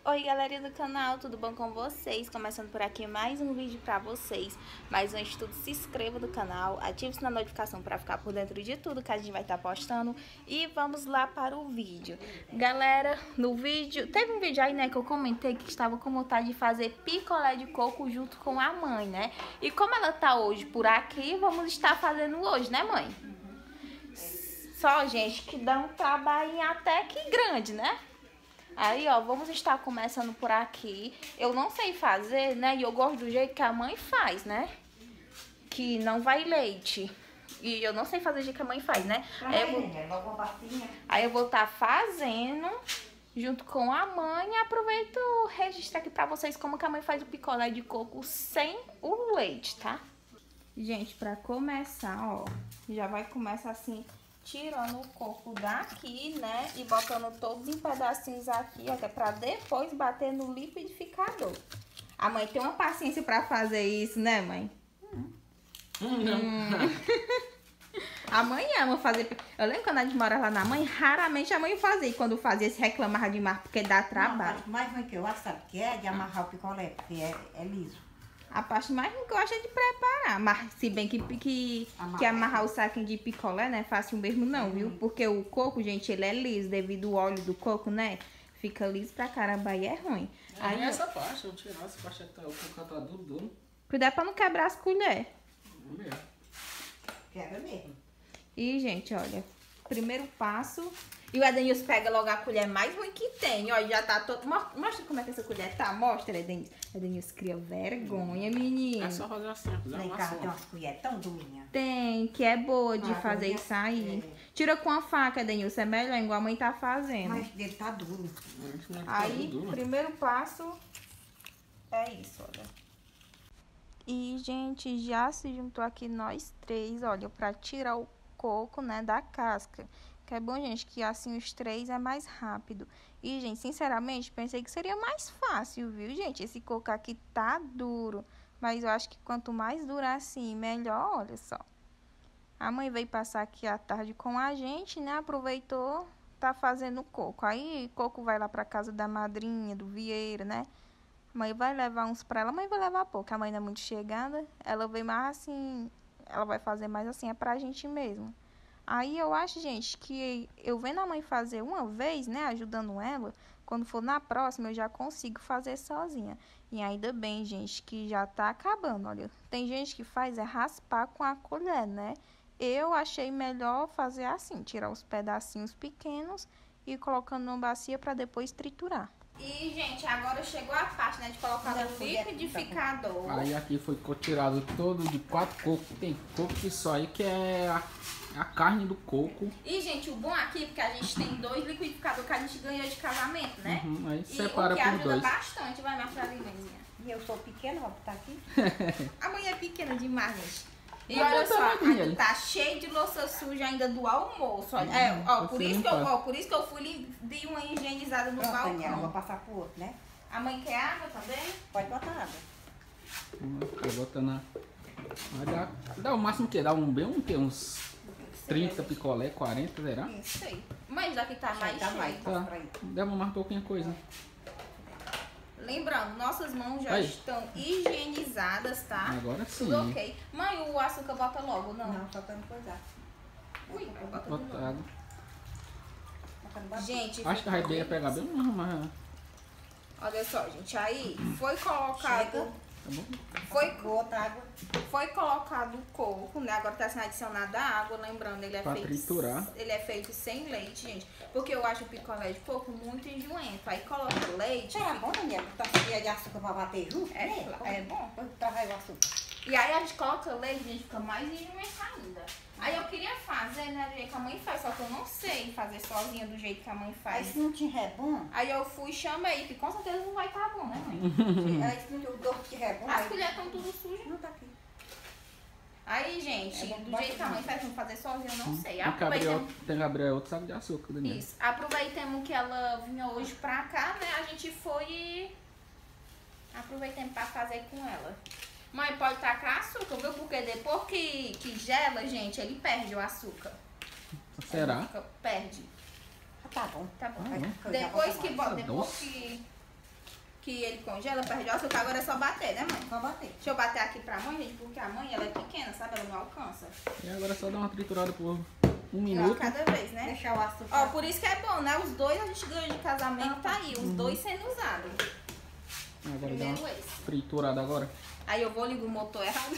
Oi galerinha do canal, tudo bom com vocês? Começando por aqui mais um vídeo pra vocês. Mais um estudo, se inscreva no canal, ative o sininho da notificação pra ficar por dentro de tudo que a gente vai estar postando. E vamos lá para o vídeo. Galera, no vídeo, teve um vídeo aí, né, que eu comentei que estava com vontade de fazer picolé de coco junto com a mãe, né? E como ela tá hoje por aqui, vamos estar fazendo hoje, né mãe? Só, gente, que dá um trabalho até que grande, né? Aí, ó, vamos estar começando por aqui. Eu não sei fazer, né? E eu gosto do jeito que a mãe faz, né? Que não vai leite. E eu não sei fazer do jeito que a mãe faz, né? Aí eu vou estar fazendo junto com a mãe. E aproveito registrar aqui pra vocês como que a mãe faz o picolé de coco sem o leite, tá? Gente, pra começar, ó, já vai começar assim, tirando o coco daqui, né? E botando todos em pedacinhos aqui, ó, que é pra depois bater no liquidificador. A mãe tem uma paciência pra fazer isso, né, mãe? A mãe ama fazer. Eu lembro quando a gente morava lá na mãe, raramente a mãe fazia. E quando fazia, se reclamava demais porque dá trabalho. Não, mais ruim que eu acho, sabe o que é? De amarrar o picolé, porque é liso. A parte mais ruim que eu acho é de preparar. Mas se bem que amarrar o saquinho de picolé não é fácil mesmo não, viu? Porque o coco, gente, ele é liso devido ao óleo do coco, né? Fica liso pra caramba e é ruim. Aí essa parte, eu tirar essa parte que o coco tá duro. Cuidado pra não quebrar as colheres. Quebra mesmo. E, gente, olha, primeiro passo. E o Edenilson pega logo a colher mais ruim que tem. Ó, já tá todo... Mostra como é que essa colher tá. Mostra, Edenilson. Edenilson cria vergonha, menino. É só fazer assim. Lá em casa tem umas colheres tão durinhas. Tem, que é boa de fazer isso aí. Tira com a faca, Edenilson. É melhor, igual a mãe tá fazendo. Mas dele tá duro. Aí, primeiro passo é isso, olha. E, gente, já se juntou aqui nós três, olha, pra tirar o coco, né, da casca. Que é bom, gente, que assim os três é mais rápido. E, gente, sinceramente, pensei que seria mais fácil, viu, gente? Esse coco aqui tá duro. Mas eu acho que quanto mais durar assim, melhor, olha só. A mãe veio passar aqui à tarde com a gente, né? Aproveitou, tá fazendo coco. Aí, coco vai lá pra casa da madrinha, do Vieira, né? A mãe vai levar uns pra ela. A mãe vai levar pouco, a mãe não é muito chegada. Ela veio mais assim, ela vai fazer mais assim, é pra gente mesmo. Aí eu acho, gente, que eu vendo a mãe fazer uma vez, né, ajudando ela, quando for na próxima eu já consigo fazer sozinha. E ainda bem, gente, que já tá acabando, olha. Tem gente que faz é raspar com a colher, né? Eu achei melhor fazer assim, tirar os pedacinhos pequenos e colocando numa bacia pra depois triturar. E, gente, agora chegou a parte, né, de colocar no liquidificador. Aí aqui foi tirado todo de 4 cocos. Tem coco que só aí que é a carne do coco. E, gente, o bom aqui é porque a gente tem 2 liquidificadores que a gente ganhou de casamento, né? Aí separa por 2. E o que ajuda bastante. Vai mais pra ali, mãezinha. E eu sou pequena, vou botar aqui. A mãe é pequena demais, gente. E Mas olha só, aqui tá cheio de louça suja ainda do almoço. Olha. Por isso que eu fui dei uma higienizada no balcão. Daniela, vou passar pro outro, né? A mãe quer água também? Pode botar água. Vai botando. Vai dar o máximo que dá uns 30 picolé, 40, será? Isso aí. Mas daqui tá mais cheio. Tá. Deve mais pouquinha coisa. Lembrando, nossas mãos já estão higienizadas, tá? Agora sim. Tudo ok. Mãe, o açúcar bota logo, não? Não, só pra não coisar. Ui, bota Botado. Gente, Acho que a Raibê ia pegar bem mais. olha só, gente, aí foi colocado... Tá bom? Foi colocado o coco, né? Agora tá sendo adicionada água, lembrando, ele é triturar. Ele é feito sem leite, gente. Porque eu acho o picolé de coco muito enjoento. Aí coloca leite. É bom, Daniela, tá cheia de açúcar pra bater junto? É bom. Traz o açúcar. E aí a gente coloca leite, a gente fica mais enjoento ainda. Aí eu queria fazer, né, do jeito que a mãe faz, só que eu não sei fazer sozinha do jeito que a mãe faz. Aí se não tiver bom... Aí eu fui e chamei, que com certeza não vai estar bom, né, mãe? Aí se não tiver bom... As colheres estão tudo sujas. Não tá aqui. Aí, gente, do jeito que a mãe faz, não fazer sozinha, eu não sei. Tem que abrir outro saco de açúcar, Daniela. Isso. Aproveitemos que ela vinha hoje pra cá, né? A gente foi e aproveitemos pra fazer com ela. Mãe, pode tacar açúcar, viu? Porque depois que gela, gente, ele perde o açúcar. Será? Perde. Tá bom. Tá bom. Ah, Depois que... que ele congela, perde o açúcar, agora é só bater, né, mãe? Só bater. Deixa eu bater aqui pra mãe, gente, porque a mãe, ela é pequena, sabe? Ela não alcança. E agora é só dar uma triturada por 1 Uma minuto. cada vez, né? Deixar o açúcar. Ó, por isso que é bom, né? Os dois a gente ganhou de casamento, tá aí. Os dois sendo usados. Agora dá Primeiro uma esse. triturada agora. Aí eu vou ligar o motor errado.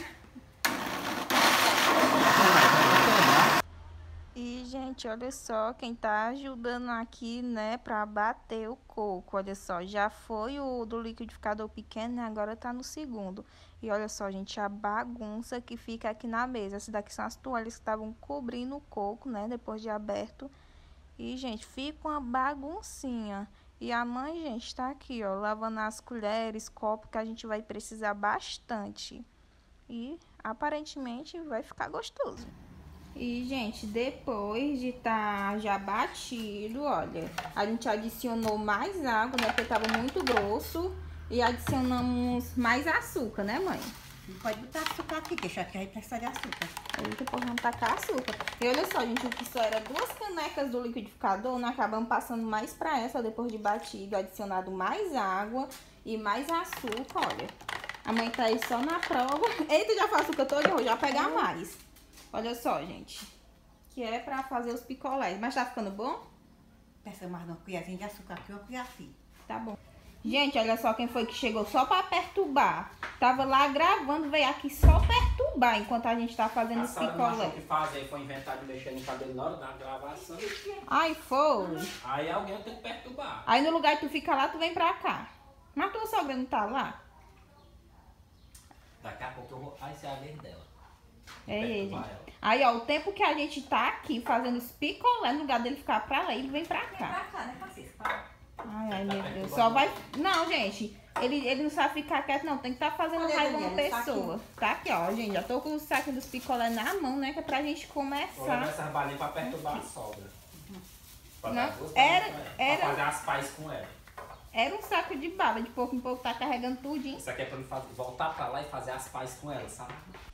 E, gente, olha só, quem tá ajudando aqui, né, pra bater o coco, olha só, já foi o do liquidificador pequeno, né, agora tá no segundo. E olha só, gente, a bagunça que fica aqui na mesa. Essas daqui são as toalhas que estavam cobrindo o coco, né, depois de aberto. E, gente, fica uma baguncinha. E a mãe, gente, tá aqui, ó, lavando as colheres, copo, que a gente vai precisar bastante. E, aparentemente, vai ficar gostoso. E, gente, depois de tá já batido, olha, a gente adicionou mais água, né, porque tava muito grosso. E adicionamos mais açúcar, né, mãe? Não pode botar açúcar aqui, que eu já vai precisar de açúcar. Aí depois vamos tacar açúcar. E olha só, gente, o que só era 2 canecas do liquidificador, nós acabamos passando mais pra essa, depois de batido, adicionado mais água e mais açúcar, olha. A mãe tá aí só na prova. Eita, já foi açúcar todo, eu vou já pegar mais. Olha só, gente, que é pra fazer os picolés. Mas tá ficando bom? Peça mais uma colherzinha de açúcar aqui, uma colher assim. Tá bom. Gente, olha só quem foi que chegou só pra perturbar. Tava lá gravando, veio aqui só perturbar enquanto a gente tá fazendo os picolés. O que fazer foi inventar de mexer no cabelo na hora da gravação. Ai, foi. Aí alguém tem que perturbar. Aí no lugar que tu fica lá, tu vem pra cá. Mas tua sogra não tá lá? Daqui a pouco eu vou. Aí você é a vez dela. É ele. Perturbar ela. Aí, ó, o tempo que a gente tá aqui fazendo os picolés, no lugar dele ficar pra lá, ele vem pra Vem cá. pra cá, né, Francisco? Ai, meu Deus. Só vai... Não, gente. Ele não sabe ficar quieto, não. Tem que estar fazendo Olha, raiva uma Daniela, pessoa. Tá aqui, ó, gente. Já tô com o saco dos picolés na mão, né? Que é pra gente Vou levar começar. essas balinhas pra perturbar a sogra. Pra Não, dar duas era- balinhas pra ela. era- Pra fazer as pazes com ela. Era um saco de bala. De pouco em pouco tá carregando tudinho. Isso aqui é pra ele voltar pra lá e fazer as pazes com ela, sabe?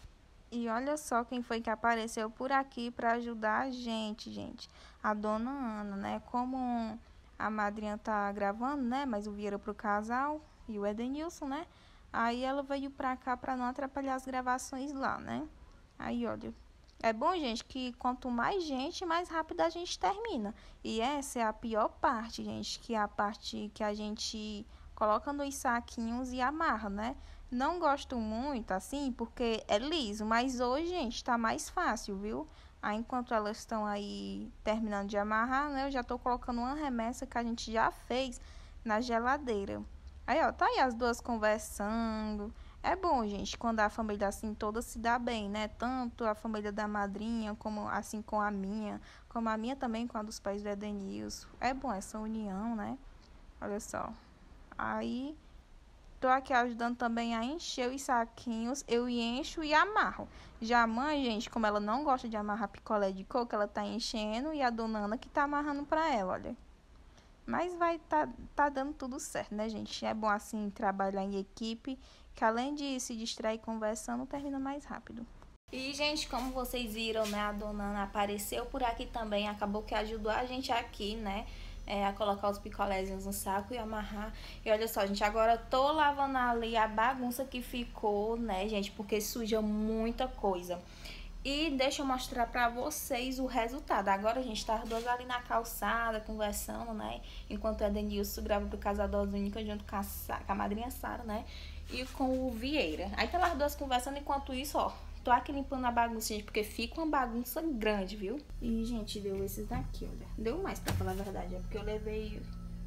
E olha só quem foi que apareceu por aqui para ajudar a gente, gente. A dona Ana, né? Como a madrinha tá gravando, né? Mas o Vieira pro casal e o Edenilson, né? Aí ela veio pra cá para não atrapalhar as gravações lá, né? Aí, olha. É bom, gente, que quanto mais gente, mais rápido a gente termina. E essa é a pior parte, gente. Que é a parte que a gente coloca nos saquinhos e amarra, né? Não gosto muito, assim, porque é liso. Mas hoje, gente, tá mais fácil, viu? Aí, enquanto elas estão aí terminando de amarrar, né? Eu já tô colocando uma remessa que a gente já fez na geladeira. Aí, ó, tá aí as duas conversando. É bom, gente, quando a família assim toda se dá bem, né? Tanto a família da madrinha, como assim com a minha. Como a minha também com a dos pais do Edenilson. É bom essa união, né? Olha só. Aí... tô aqui ajudando também a encher os saquinhos. Eu encho e amarro. Já a mãe, gente, como ela não gosta de amarrar picolé de coco, ela tá enchendo e a dona Ana que tá amarrando pra ela, olha. Mas vai tá dando tudo certo, né, gente? É bom, assim, trabalhar em equipe, que além de se distrair conversando, termina mais rápido. E, gente, como vocês viram, né, a dona Ana apareceu por aqui também, acabou que ajudou a gente aqui, né? A colocar os picolézinhos no saco e amarrar. E olha só, gente, agora tô lavando ali a bagunça que ficou, né, gente, porque suja muita coisa. E deixa eu mostrar pra vocês o resultado. Agora a gente tá as duas ali na calçada, conversando, né, enquanto o Edenilson grava pro Casador Única junto com a madrinha Sara, né, e com o Vieira. Aí tá as duas conversando, enquanto isso, ó, tô aqui limpando a bagunça, gente, porque fica uma bagunça grande, viu? E, gente, deu esses daqui, olha. Deu mais, pra falar a verdade, é porque eu levei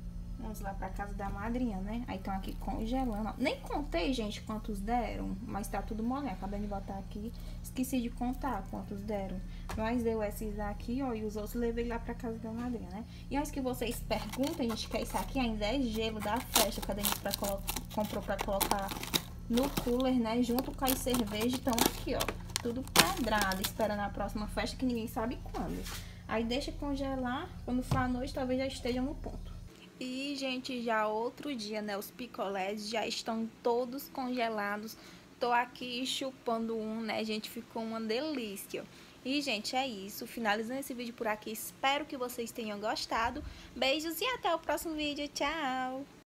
uns lá pra casa da madrinha, né? Aí estão aqui congelando. Ó. Nem contei, gente, quantos deram, mas tá tudo molhado. Acabei de botar aqui, esqueci de contar quantos deram. Mas deu esses daqui, ó, e os outros levei lá pra casa da madrinha, né? E antes que vocês perguntem, gente, que isso aqui ainda é gelo da festa que a Denise comprou pra colocar no cooler, né, junto com as cervejas. Estão aqui, ó, tudo quadrado, esperando a próxima festa que ninguém sabe quando. Aí deixa congelar, quando for à noite talvez já esteja no ponto. E, gente, já outro dia, né, os picolés já estão todos congelados. Tô aqui chupando um, né, gente, ficou uma delícia. E, gente, é isso, finalizando esse vídeo por aqui. Espero que vocês tenham gostado. Beijos e até o próximo vídeo, tchau!